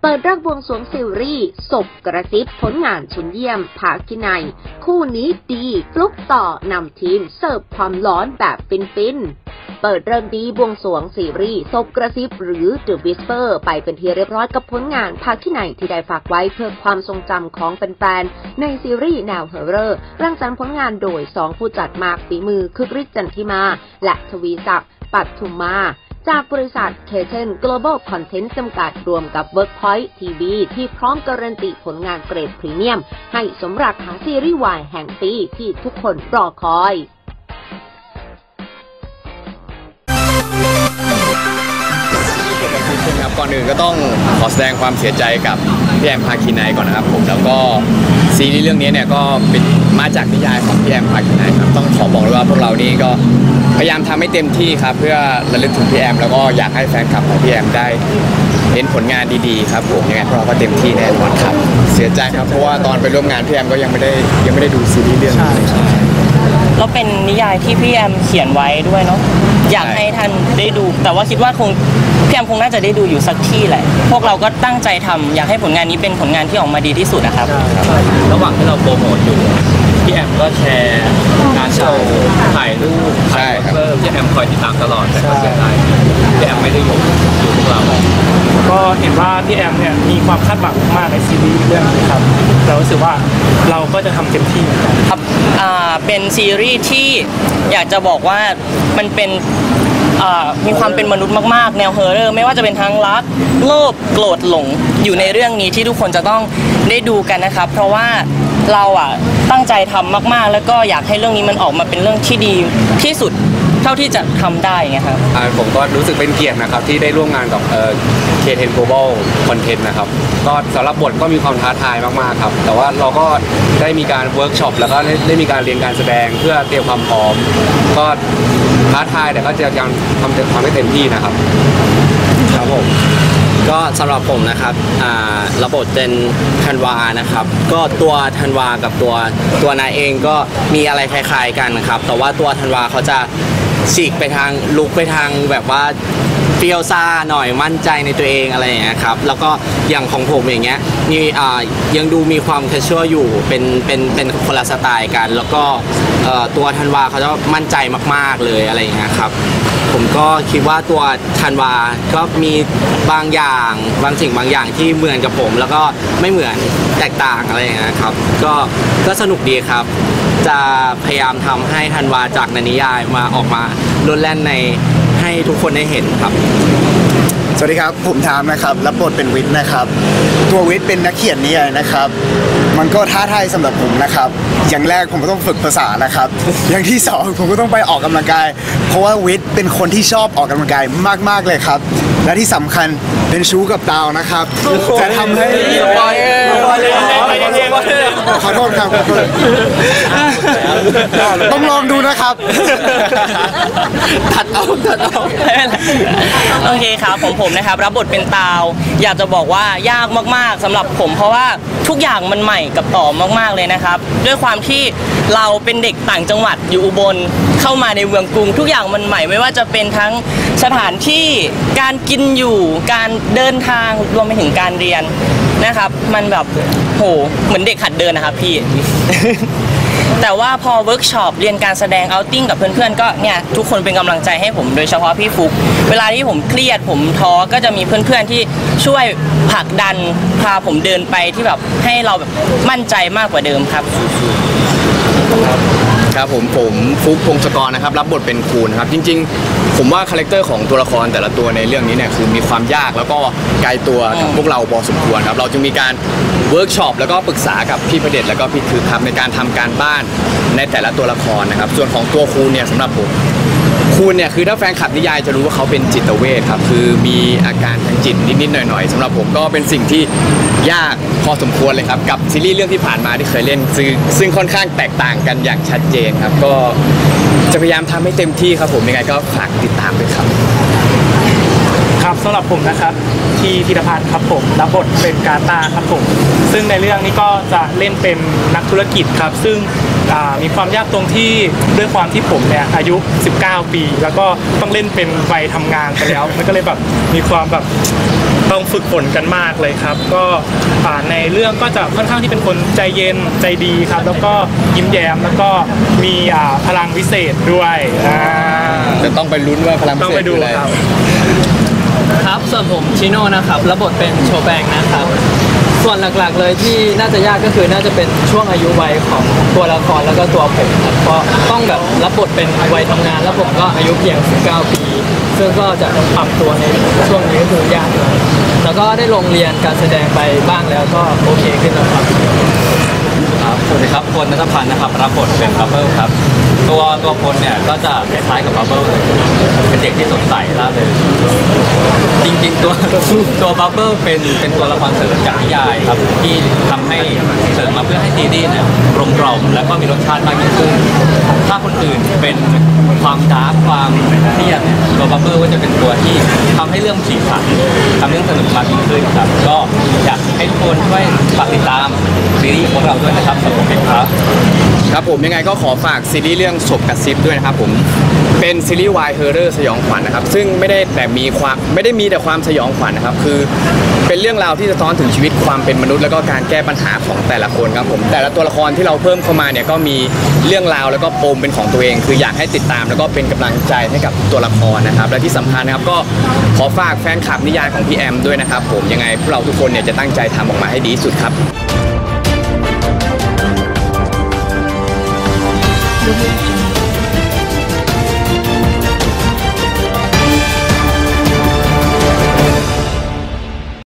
ปิดเรื่องบวงสรวงซีรีส์ศพกระซิบผลงานชิ้นเยี่ยมภาคที่ในคู่นี้ดีฟลุกต่อนำทีมเสิร์ฟความร้อนแบบฟินๆเปิดเรื่องดีบวงสรวงซีรีส์ศพกระซิบหรือ The Whisper ไปเป็นที่เรียบร้อยกับผลงานภาคที่ในที่ได้ฝากไว้เพื่อความทรงจำของแฟนๆในซีรีส์แนวฮอร์เรอร์รังสรรค์ผลงานโดย2ผู้จัดมากฝีมือคึกฤทธิ์จันทิมาและทวีศักดิ์ปัทุมมาจากบริษัท Keiten Global Content จำกัดรวมกับ Workpoint TV ที่พร้อมการันตีผลงานเกรดพรีเมียมให้สมราคาซีรีส์วายแห่งปีที่ทุกคนรอคอยครับก่อนอื่นก็ต้องขอแสดงความเสียใจกับพี่แอมภาคีนัยก่อนนะครับผมแล้วก็ซีรีส์เรื่องนี้เนี่ยก็เป็นมาจากนิยายของพี่แอมภาคีนัยครับต้องขอบอกเลยว่าพวกเรานี่ก็พยายามทำให้เต็มที่ครับเพื่อระลึกถึงพี่แอมแล้วก็อยากให้แฟนคลับของพี่แอมได้เห็นผลงานดีๆครับผมยังไงพวกเราก็เต็มที่แน่นอนครับเสียใจครับเพราะว่าตอนไปร่วมงานพี่แอมก็ยังไม่ได้ดูซีรีส์เรื่องนี้แล้วเป็นนิยายที่พี่แอมเขียนไว้ด้วยเนาะอยากให้ท่านได้ดูแต่ว่าคิดว่าพี่แอมคงน่าจะได้ดูอยู่สักที่แหละพวกเราก็ตั้งใจทำอยากให้ผลงานนี้เป็นผลงานที่ออกมาดีที่สุดนะครับระหว่างที่เราโปรโมทอยู่พี่แอมก็แชร์งานโชว์ถ่ายรูปถ่ายเพิ่มพี่แอมคอยติดตามตลอดแต่ก็เสียดายพี่แอมไม่ได้อยู่พวกเราก็เห็นว่าพี่แอมเนี่ยมีความคาดหวังมากในซีรีส์เรื่องนี้ครับเรารู้สึกว่าเราก็จะทำเต็มที่เหมือนกันครับเป็นซีรีส์ที่อยากจะบอกว่ามันเป็นมีความเป็นมนุษย์มากๆแนวฮอร์เรอร์ไม่ว่าจะเป็นทั้งรักโลภโกรธหลงอยู่ในเรื่องนี้ที่ทุกคนจะต้องได้ดูกันนะครับเพราะว่าเราตั้งใจทำมากๆแล้วก็อยากให้เรื่องนี้มันออกมาเป็นเรื่องที่ดีที่สุดเท่าที่จะทำได้ไงครับผมก็รู้สึกเป็นเกียรตินะครับที่ได้ร่วมงานกับKeiten Global Content นะครับก็สำหรับบทก็มีความท้าทายมากๆครับแต่ว่าเราก็ได้มีการเวิร์กช็อปแล้วก็ได้มีการเรียนการแสดงเพื่อเตรียมความพร้อมก็ท้าทายแต่ก็จะยังทำให้เต็มที่นะครับครับผมก็สำหรับผมนะครับระบบเป็นธันวานะครับก็ตัวธันวากับตัวนายเองก็มีอะไรคล้ายๆกันครับแต่ว่าตัวธันวาเขาจะฉีกไปทางลุกไปทางแบบว่าเฟี้ยวซ่าหน่อยมั่นใจในตัวเองอะไรอย่างเงี้ยครับแล้วก็อย่างของผมอย่างเงี้ยนี่ยังดูมีความแคชชวลอยู่เป็นคนละสไตล์กันแล้วก็ตัวธันวาเขาจะมั่นใจมากๆเลยอะไรอย่างเงี้ยครับผมก็คิดว่าตัวธันวาก็มีบางสิ่งบางอย่างที่เหมือนกับผมแล้วก็ไม่เหมือนแตกต่างอะไรอย่างเงี้ยครับก็สนุกดีครับจะพยายามทำให้ธันวาจากนิยายมาออกมาล้นแล่นในให้ทุกคนได้เห็นครับสวัสดีครับผมทามนะครับรับบทเป็นวิทย์นะครับตัววิทย์เป็นนักเขียนนิยายนะครับมันก็ท้าทายสำหรับผมนะครับอย่างแรกผมก็ต้องฝึกภาษานะครับอย่างที่สองผมก็ต้องไปออกกำลังกายเพราะว่าวิทย์เป็นคนที่ชอบออกกำลังกายมากๆเลยครับและที่สำคัญเป็นชู้กับดาวนะครับจะทำให้ขอโทษครับต้องลองดูนะครับตัดเอาโอเคครับผมนะครับรับบทเป็นตาวอยากจะบอกว่ายากมากๆสำหรับผมเพราะว่าทุกอย่างมันใหม่กับต่อมากๆเลยนะครับด้วยความที่เราเป็นเด็กต่างจังหวัดอยู่อุบลเข้ามาในเมืองกรุงทุกอย่างมันใหม่ไม่ว่าจะเป็นทั้งสถานที่การกินอยู่การเดินทางรวมไปถึงการเรียนนะครับมันแบบโหเหมือนเด็กหัดเดินนะครับพี่ แต่ว่าพอเวิร์กช็อปเรียนการแสดงเอาท์ติ้งกับเพื่อนๆก็เนี่ยทุกคนเป็นกำลังใจให้ผมโดยเฉพาะพี่ฟุกเวลาที่ผมเครียดผมท้อก็จะมีเพื่อนๆที่ช่วยผลักดันพาผมเดินไปที่แบบให้เราแบบมั่นใจมากกว่าเดิมครับครับผมฟุกพงศกรนะครับรับบทเป็นคูนะครับจริงๆผมว่าคาแรคเตอร์ของตัวละครแต่ละตัวในเรื่องนี้เนี่ยคือมีความยากแล้วก็ไกลตัวกับพวกเราพอสมควรครับเราจึงมีการเวิร์กช็อปแล้วก็ปรึกษากับพี่ประเดชแล้วก็พี่คือครับในการทำการบ้านในแต่ละตัวละครนะครับส่วนของตัวคูเนี่ยสำหรับผมคูเนี่ยคือถ้าแฟนคลับนิยายจะรู้ว่าเขาเป็นจิตเวชครับคือมีอาการทางจิตนิดๆหน่อยๆสำหรับผมก็เป็นสิ่งที่ยากพอสมควรเลยครับกับซีรีส์เรื่องที่ผ่านมาที่เคยเล่นซึ่งค่อนข้างแตกต่างกันอย่างชัดเจนครับก็จะพยายามทำให้เต็มที่ครับผมยังไงก็ฝากติดตามด้วยครับครับสำหรับผมนะครับที่ธีรพัฒน์ครับผมรับบทเป็นกาตาครับผมซึ่งในเรื่องนี้ก็จะเล่นเป็นนักธุรกิจครับซึ่งมีความยากตรงที่ด้วยความที่ผมเนี่ยอายุ19 ปีแล้วก็ต้องเล่นเป็นวัยทำงานไปแล้วมันก็เลยแบบมีความแบบต้องฝึกฝนกันมากเลยครับก็ในเรื่องก็จะค่อนข้างที่เป็นคนใจเย็นใจดีครับแล้วก็ยิ้มแย้มแล้วก็มีพลังวิเศษด้วยจะต้องไปลุ้นว่าพลังวิเศษคืออะไรครับส่วนผมชิโน่นะครับรับบทเป็นโชแบงนะครับส่วนหลักๆเลยที่น่าจะยากก็คือน่าจะเป็นช่วงอายุวัยของตัวละครแล้วก็ตัวผมครับเพราะต้องแบบรับบทเป็นวัยทำงานแล้วผมก็อายุเพียง19 ปีซึ่งก็จะปรับตัวในช่วงนี้ก็คือยากเลยแล้วก็ได้ลงเรียนการแสดงไปบ้างแล้วก็โอเคขึ้นแล้วครับสวัสดีครับพลณัฐพันธ์นะครับรับบทเป็นบับเบิ้ลครับตัวพลเนี่ยก็จะคล้ายๆกับบับเบิ้ลเลยเป็นเด็กที่สดใสร่าเริงจริงๆตัวบับเบิ้ลเป็นตัวละครเสริมจากนิยายครับที่ทำให้เสริมมาเพื่อให้ซีรีส์เนี่ยกลมกล่อมแล้วก็มีรสชาติมากยิ่งขึ้นถ้าคนอื่นเป็นความดาร์กความเครียดตัวบับเบิ้ลก็จะเป็นตัวที่ทำให้เรื่องผีผันทำเรื่องสนุกมากยิ่งขึ้นครับก็อยากให้ทุกคนช่วยฝากติดตามซีรีส์ของเราด้วยนะครับสำหรับผมครับผมยังไงก็ขอฝากซีรีส์เรื่องศพกระซิบด้วยนะครับผมเป็นซีรีส์วายเฮอร์เรอร์สยองขวัญนะครับซึ่งไม่ได้มีแต่ความสยองขวัญนะครับคือเป็นเรื่องราวที่สะท้อนถึงชีวิตความเป็นมนุษย์แล้วก็การแก้ปัญหาของแต่ละคนครับผมแต่ละตัวละครที่เราเพิ่มเข้ามาเนี่ยก็มีเรื่องราวแล้วก็ปมเป็นของตัวเองคืออยากให้ติดตามแล้วก็เป็นกำลังใจให้กับตัวละครนะครับและที่สำคัญนะครับก็ขอฝากแฟนคลับนิยายของพี่แอมด้วยนะครับผมยังไงพวกเราทุกคนเนี่ยจะตั้งใจทำออกมาให้ดีที่สุดครับ Thank you.